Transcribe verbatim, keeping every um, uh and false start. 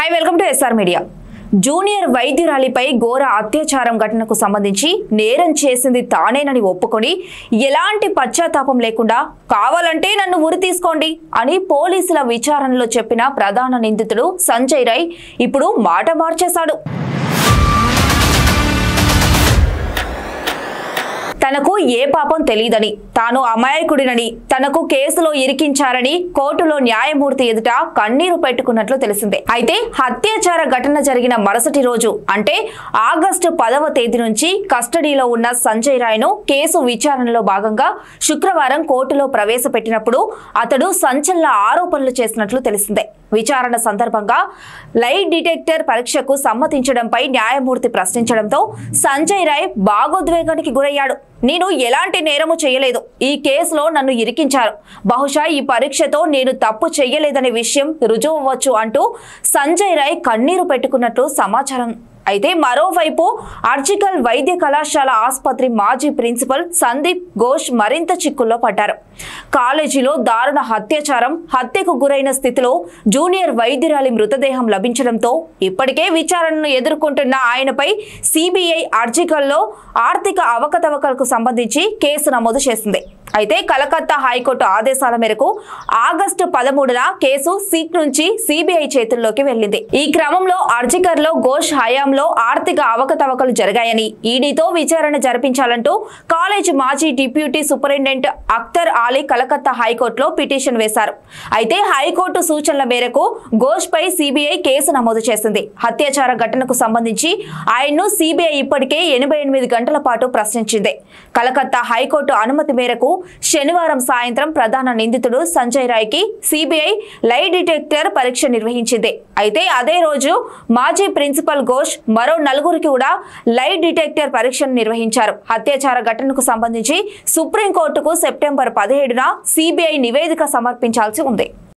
Hi welcome to SR media. Junior వైద్యురాలిపై ఘోర అత్యాచారం ఘటనకు సంబంధించి నేరం చేసింది తానేనని ఒప్పుకొని ఎలాంటి పశ్చాత్తాపం లేకుండా కావాలంటే నన్ను ఉరి తీసుకోండి అని పోలీసుల విచారణలో చెప్పిన ప్రధాన నిందితుడు సంజయ్ రాయ్ ఇప్పుడు మాట మార్చేశాడు. తనకు ఏ పాపం తెలియదని, తాను అమాయకుడినని, తనకు కేసులో ఇరికించారని కోర్టులో న్యాయమూర్తి ఎదుట కన్నీరు పెట్టుకున్నట్లు తెలిసిందే. అయితే అత్యాచార ఘటన జరిగిన మరుసటి రోజు అంటే ఆగస్టు పదవ తేదీ నుంచి కస్టడీలో ఉన్న సంజయ్ రాయ్ ను కేసు విచారణలో భాగంగా శుక్రవారం కోర్టులో ప్రవేశపెట్టినప్పుడు అతడు సంచలన ఆరోపణలు చేసినట్లు తెలిసిందే. విచారణ సందర్భంగా లై డిటెక్టర్ పరీక్షకు సమ్మతించడంపై న్యాయమూర్తి ప్రశ్నించడంతో సంజయ్ రాయ్ భావోద్వేగానికి గురయ్యాడు. నేను ఎలాంటి నేరము చేయలేదు, ఈ కేసులో నన్ను ఇరికించారు, బహుశా ఈ పరీక్షతో నేను తప్పు చేయలేదనే విషయం రుజువవచ్చు అంటూ సంజయ్ రాయ్ కన్నీరు పెట్టుకున్నట్లు సమాచారం. అయితే మరోవైపు ఆర్జికల్ వైద్య కళాశాల ఆసుపత్రి మాజీ ప్రిన్సిపల్ సందీప్ ఘోష్ మరింత చిక్కుల్లో పడ్డారు. కాలేజీలో దారుణ అత్యాచారం, హత్యకు గురైన స్థితిలో జూనియర్ వైద్యురాలి మృతదేహం లభించడంతో ఇప్పటికే విచారణను ఎదుర్కొంటున్న ఆయనపై సిబిఐ ఆర్జికల్లో ఆర్థిక అవకతవకలకు సంబంధించి కేసు నమోదు చేసింది. అయితే కలకత్తా హైకోర్టు ఆదేశాల మేరకు ఆగస్టు పదమూడున కేసు సీట్ నుంచి సిబిఐ చేతుల్లోకి వెళ్లింది. ఈ క్రమంలో ఆర్జికర్లో ఘోష్ హయాంలో ఆర్థిక అవకతవకలు జరిగాయని ఈడీతో విచారణ జరిపించాలంటూ కాలేజ్ మాజీ డిప్యూటీ సూపరింటెండెంట్ అఖ్తర్ ఆలీ కలకత్తా హైకోర్టులో పిటిషన్ వేశారు. అయితే హైకోర్టు సూచనల మేరకు ఘోష్ పై సిబిఐ కేసు నమోదు చేసింది. అత్యాచార ఘటనకు సంబంధించి ఆయన్ను సిబిఐ ఇప్పటికే ఎనభై ఎనిమిది గంటల పాటు ప్రశ్నించింది. కలకత్తా హైకోర్టు అనుమతి మేరకు శనివారం సాయంత్రం ప్రధాన నిందితుడు సంజయ్ రాయ్ కి సిబిఐ లై డిటెక్టర్ పరీక్ష నిర్వహించింది. అయితే అదే రోజు మాజీ ప్రిన్సిపల్ ఘోష్ మరో నలుగురికి కూడా లై డిటెక్టర్ పరీక్షను నిర్వహించారు. అత్యాచార ఘటనకు సంబంధించి సుప్రీంకోర్టుకు సెప్టెంబర్ పదిహేడున సిబిఐ నివేదిక సమర్పించాల్సి ఉంది.